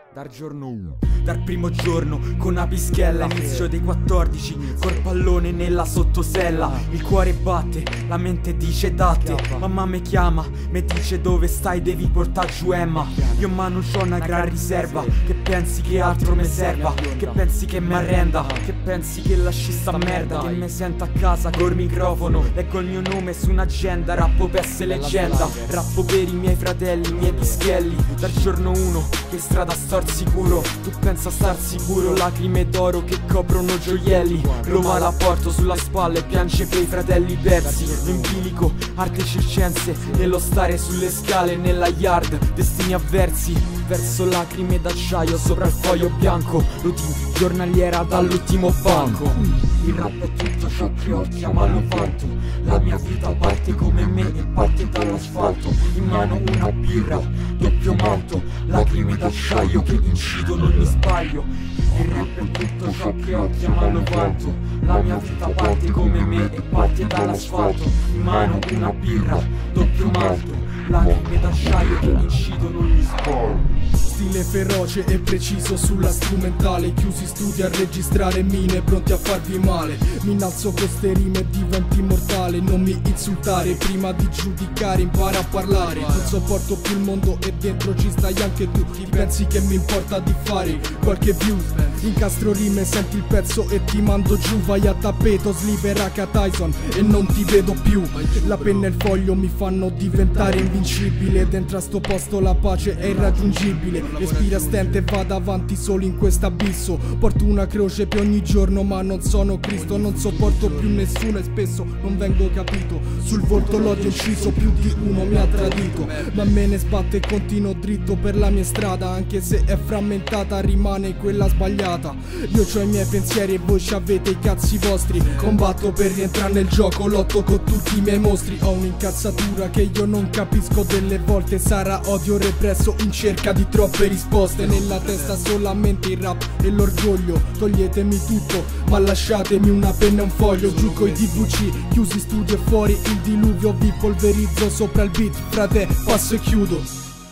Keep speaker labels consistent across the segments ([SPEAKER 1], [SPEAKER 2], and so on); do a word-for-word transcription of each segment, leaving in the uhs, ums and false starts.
[SPEAKER 1] Dal giorno uno, dal primo giorno con una pischella, inizio dei quattordici, col pallone nella sottosella. Il cuore batte, la mente dice date. Mamma mi chiama, mi dice dove stai, devi portare giù Emma. Io ma non c'ho una gran riserva, che pensi che altro mi serva, che pensi che mi arrenda, che pensi che lasci sta merda, che mi sento a casa col microfono, leggo il mio nome su un'agenda, rappo per essere leggenda, rappo per i miei fratelli, i miei pischelli. Dal giorno uno che in strada sto al sicuro, tu pensa star sicuro, lacrime d'oro che coprono gioielli. Roma la porto sulla spalla e piange per i fratelli persi. In bilico, arte circense, nello stare sulle scale, nella yard, destini avversi, verso lacrime d'acciaio sopra il foglio bianco, routine giornaliera dall'ultimo banco. Il rap è tutto ciò che ho, chiamalo vanto. La mia vita parte come me e parte dall'asfalto. In mano una birra, doppio manto, lacrime d'acciaio che incidono ogni sbaglio. Il rap è tutto ciò che ho, chiamalo vanto. La mia vita parte come me e parte dall'asfalto. In mano una birra, doppio manto, lacrime d'acciaio che incidono ogni sbaglio.
[SPEAKER 2] Stile feroce e preciso sulla strumentale, chiusi studi a registrare mine pronti a farvi male. Mi innalzo con ste rime e diventi immortale. Non mi insultare, prima di giudicare impara a parlare. Non sopporto più il mondo e dentro ci stai anche tu. Ti pensi che mi importa di fare qualche view? Incastro rime, senti il pezzo e ti mando giù. Vai a tappeto, slivera che Tyson e non ti vedo più. La penna e il foglio mi fanno diventare invincibile. Dentro a sto posto la pace è irraggiungibile. Respira stente e vado avanti solo in quest'abisso. Porto una croce per ogni giorno ma non sono Cristo. Non sopporto più nessuno e spesso non vengo capito. Sul volto l'odio inciso, più di uno mi ha tradito. Ma me ne sbatto e continuo dritto per la mia strada. Anche se è frammentata rimane quella sbagliata. Io c'ho i miei pensieri e voi ci avete i cazzi vostri. Combatto per rientrare nel gioco, lotto con tutti i miei mostri. Ho un'incazzatura che io non capisco delle volte. Sarà odio represso in cerca di troppe risposte. Nella testa solamente il rap e l'orgoglio. Toglietemi tutto ma lasciatemi una penna e un foglio. Giù coi D V C, chiusi studi e fuori il diluvio. Vi polverizzo sopra il beat, frate, passo e chiudo.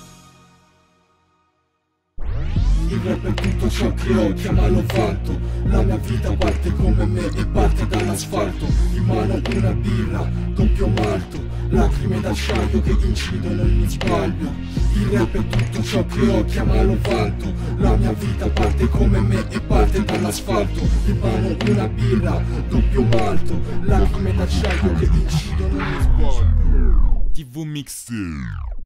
[SPEAKER 2] Il rap è tutto ciò che ho, chiamalo vanto. La mia vita parte come me e parte dall'asfalto. In mano una birra, doppio malto, lacrime d'acciaio che incidono ogni sbaglio. Il rap è tutto ciò che ho, chiamalo vanto. La mia vita parte come me e parte dall'asfalto. In mano una birra, doppio malto, lacrime d'acciaio che incidono ogni sbaglio.
[SPEAKER 1] T V Mixer.